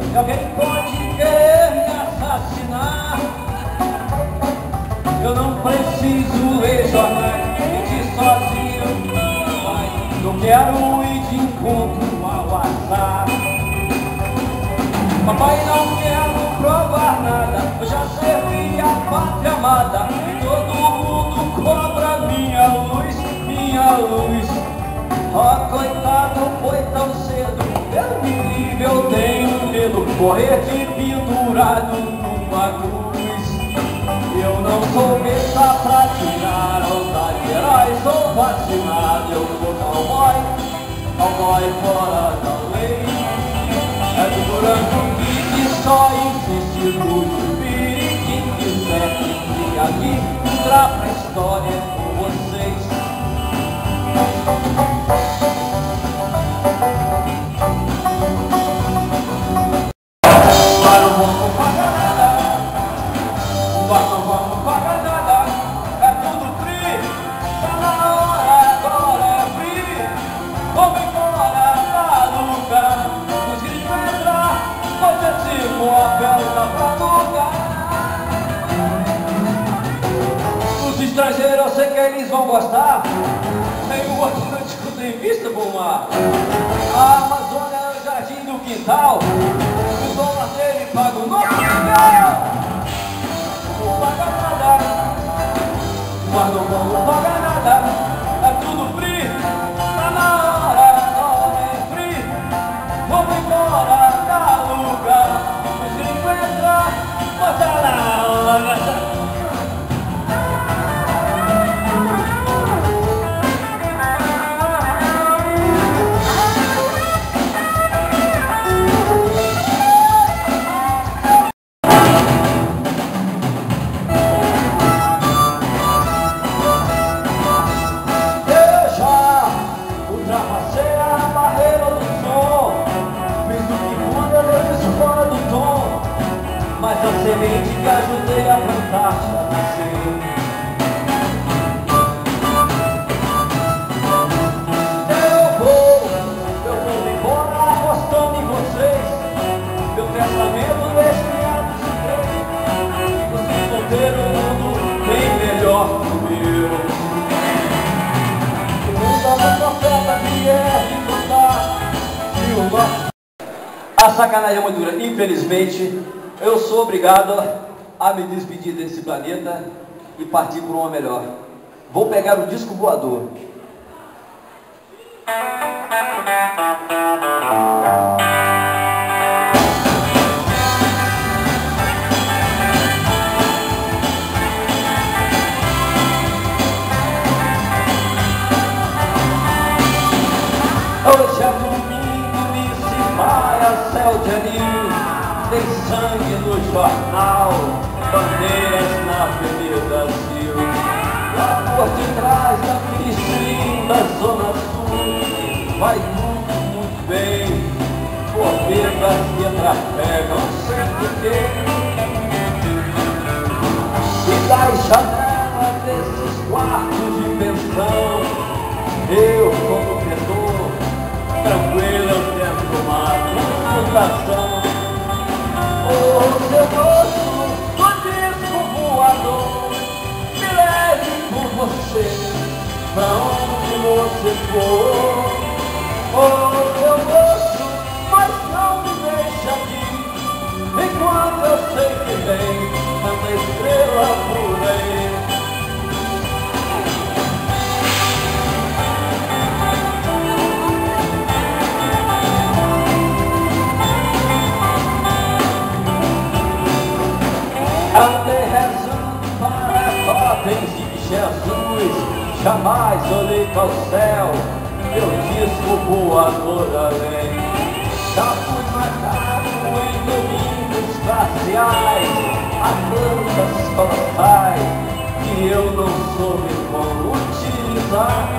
E alguém pode querer me assassinar. Eu não preciso ler jornais, mentir sozinho, mas eu quero ir de encontro ao azar. Papai, não quero provar nada, eu já servi a pátria amada e todo mundo cobra minha luz, minha luz. Oh, coitado, foi tão cedo, eu me livre, eu tenho medo, morrer de pendurado numa cruz. Eu não sou besta pra tirar onda de herói, sou vacinado, eu sou cowboy, cowboy fora da lei. É do branco que só insiste no jubiri, quem quiser que aqui entrar pra história com vocês. Mas não vamos pagar nada, mas não vamos pagar nada, é tudo free, tá na hora, agora é free. Vamos embora da luta, consegui entrar, hoje é tipo a festa pra lugar. Os estrangeiros eu sei que eles vão gostar, meio atlântico tem vista pro mar. A Amazônia é o jardim do quintal, o dólar dele paga o nosso quintal. Não paga nada, mas não vamos pagar nada, é tudo free, tá na hora, agora é free. Vamos embora da lugar, consigo entrar, bota lá, bota. Mas a semente que ajudei a plantar já nasceu. Eu vou embora apostando em vocês. Meu pensamento destinado se três. Vocês vão ter um mundo bem melhor que o meu. O mundo é uma profeta que é de contar. A sacanagem é muito dura, infelizmente. Eu sou obrigado a me despedir desse planeta e partir por uma melhor. Vou pegar o disco voador. Hoje é domingo e se maia céu de anil. Tem sangue no jornal, bandeiras na Avenida Brasil. Lá por detrás da triste da Zona Sul, vai tudo muito bem. Formigas que trafegam sem porquê. E das janelas desses quartos de pensão, eu como pentor, tranquilo tento uma plantação. Oh, seu rosto do disco voador, me leve com você pra onde você for. Oh, seu rosto, mas não me deixe aqui, enquanto eu sei que vem tanta estrela por aí. Andei rezando para totens de Jesus, jamais olhei para o céu, meu disco voador além. Já fui matado em domingos parciais, há tantas colossais que eu não soube como utilizar.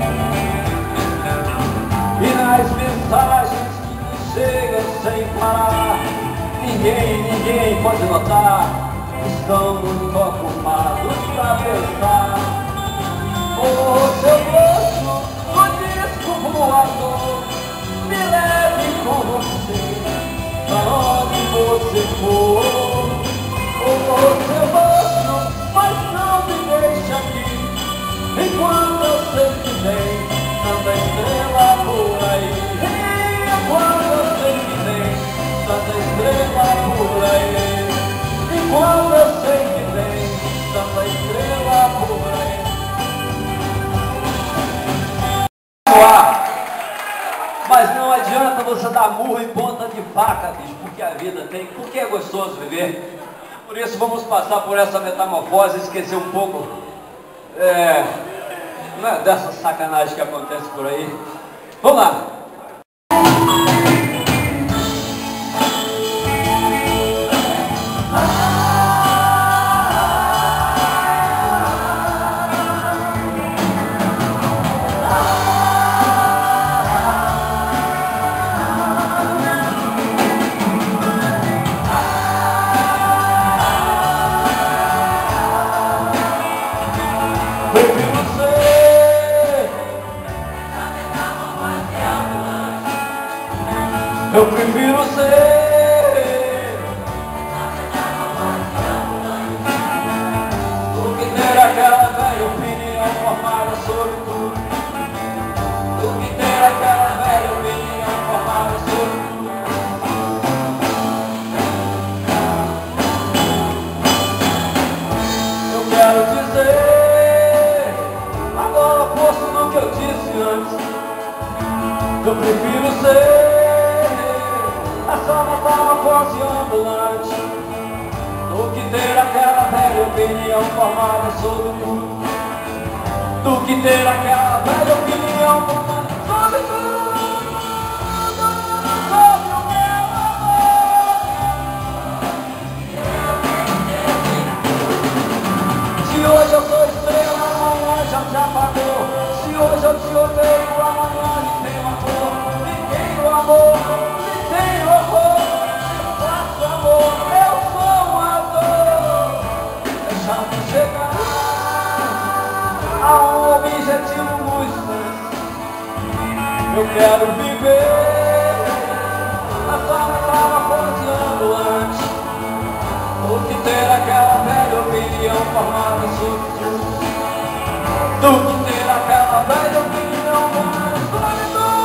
E nas mensagens que chegam sem parar, ninguém pode notar. Estão muito ocupados pra pensar. Oh, seu rosto, o disco voador, me leve com você pra onde você for, você volta, mas não me deixe aqui. Enquanto eu sei que tem tanta estrela por aí, enquanto eu sei que tem tanta estrela por aí, enquanto eu sei que tem tanta estrela por aí. Mas não adianta você dar murro em ponta de faca, bicho, porque a vida tem, porque é gostoso viver. Por isso vamos passar por essa metamorfose e esquecer um pouco não é dessa sacanagem que acontece por aí. Vamos lá! Eu prefiro ser do que ter aquela velha opinião formada sobre tudo, do que ter aquela velha opinião formada sobre tudo. Eu quero dizer agora o oposto do que eu disse antes. Eu prefiro ser essa metamorfose ambulante do que ter aquela velha opinião formada sobre tudo, do que ter aquela velha opinião formada sobre tudo, sobre o meu amor. Se hoje eu sou estrela, amanhã já te apagou. Se hoje eu te odeio, amanhã me tem amor. Me tem o amor. Há um objetivo muito. Eu quero viver essa metamorfose ambulante do que ter aquela velha opinião formada sobre tudo, do que ter aquela velha opinião formada sobre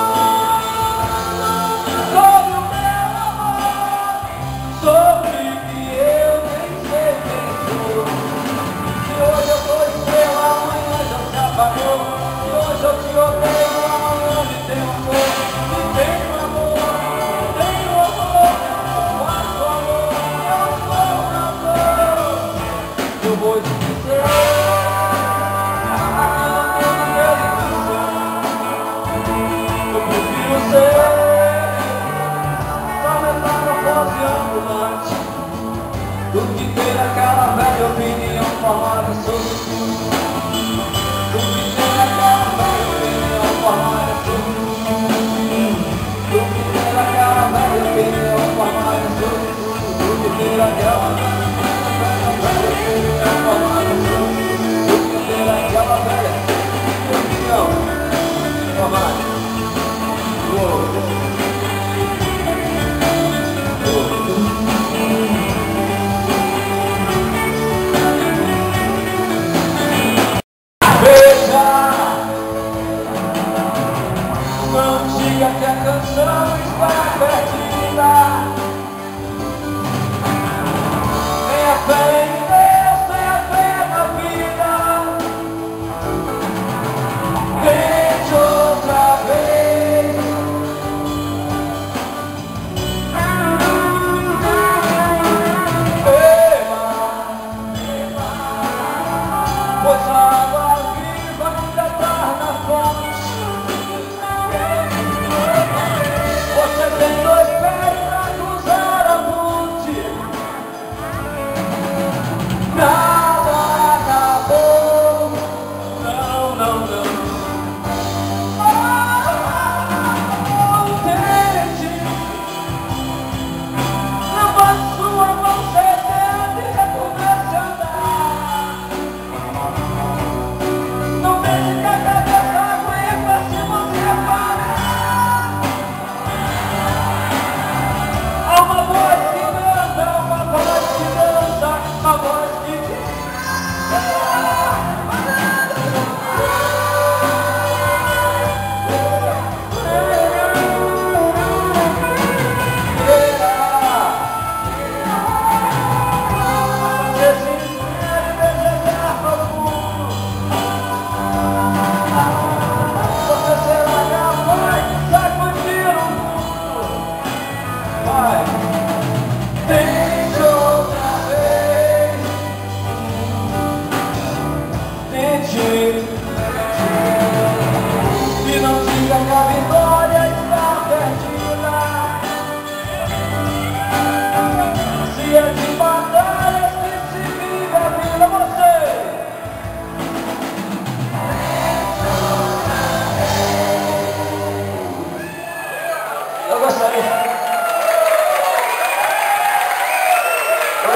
tudo, sobre o meu amor, sobre que eu nem sei quem sou. Se hoje eu sou estrela, amanhã já se apagou. Se hoje eu te odeio, amanhã me tem amor. Me tem amor, me tem amor. Eu faço amor, eu sou amor. Eu vou te dizer aquilo que eu não quero dizer. Eu prefiro ser só metamorfose ambulante do que ter aquela velha opinião formada sobre tudo, do que ter aquela velha opinião formada sobre tudo, do que ter aquela velha opinião formada sobre tudo, do que ter aquela velha opinião formada sobre tudo, do que ter aquela velha opinião formada. Não diga que a canção está perdida,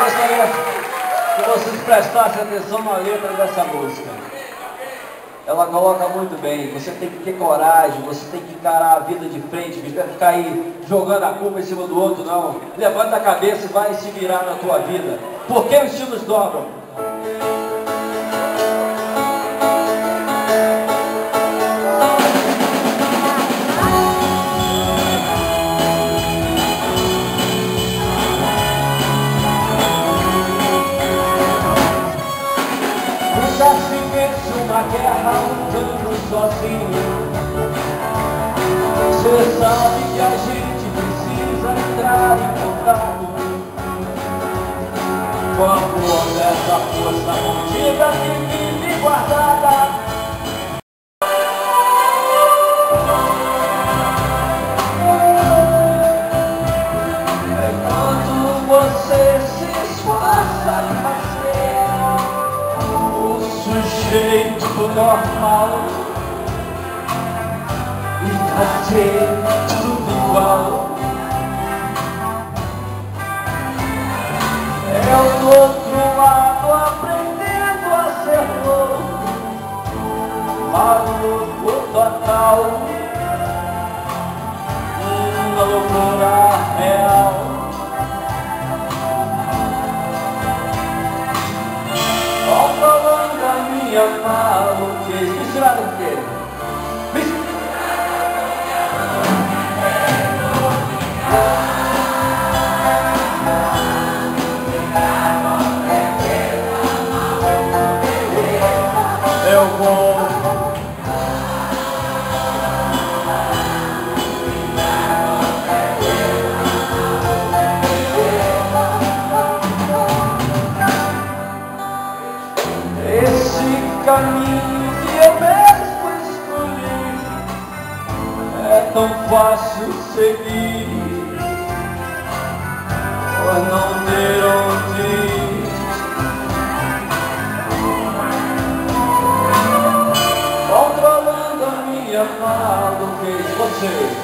gostaria que vocês prestassem atenção na letra dessa música. Ela coloca muito bem, você tem que ter coragem, você tem que encarar a vida de frente, não deve ficar aí jogando a culpa em cima do outro, não. Levanta a cabeça e vai se virar na tua vida. Porque os sinos dobram. Uma guerra lutando sozinho. Você sabe que a gente precisa entrar em contato quando houver essa força contida que vive guardada. Enquanto você se esforça pra ser o sujeito normal e fazer tudo igual, eu do outro lado aprendendo a ser louco, maluco total, uma loucura real. Controlando a minha maluquice. Misturado com o quê? Eu vou caminho que eu mesmo escolhi, é tão fácil seguir, por não ter onde ir. Controlando a minha maluquice, você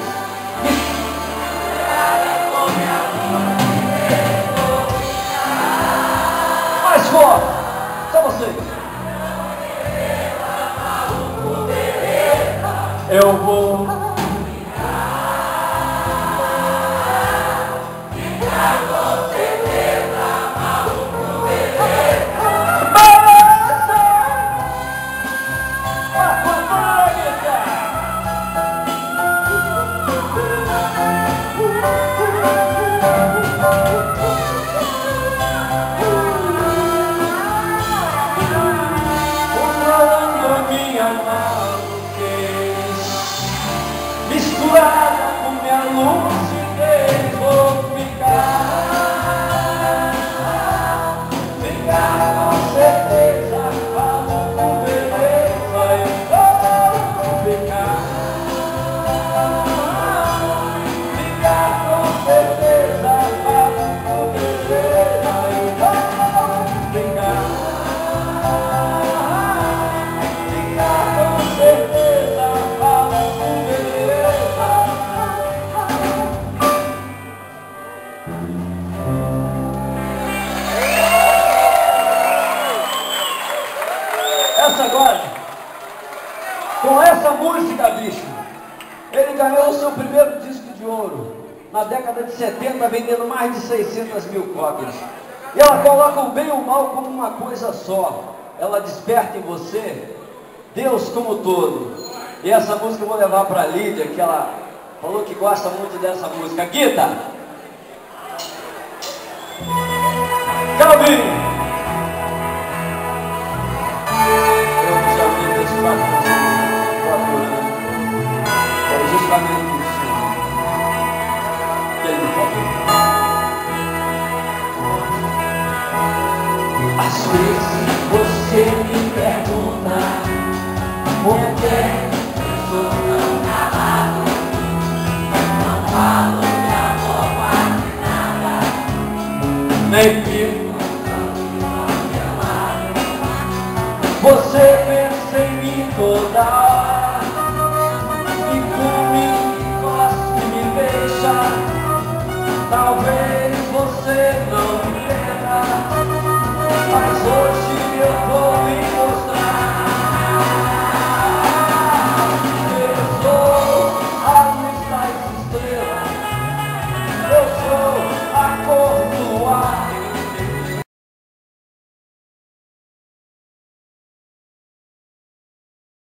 mais forte, só você. Eu vou ficar com certeza, maluco, balança a companhia. Controlando a minha mão, misturada com minha lucidez, vou ficar com certeza, falo com beleza, eu vou ficar com certeza, falo com beleza, eu vou ficar com certeza, falo com beleza. Essa agora, com essa música, bicho, ele ganhou o seu primeiro disco de ouro na década de 70, vendendo mais de 600 mil cópias. E ela coloca o bem e o mal como uma coisa só. Ela desperta em você Deus como todo. E essa música eu vou levar para a Lídia, que ela falou que gosta muito dessa música. Guita! Calvin! Justamente isso que ele falou. Às vezes você me pergunta por que eu sou tão calado, não falo de amor quase nada, nem fico você pensa em mim toda hora, e comigo gosta e me deixa. Talvez você não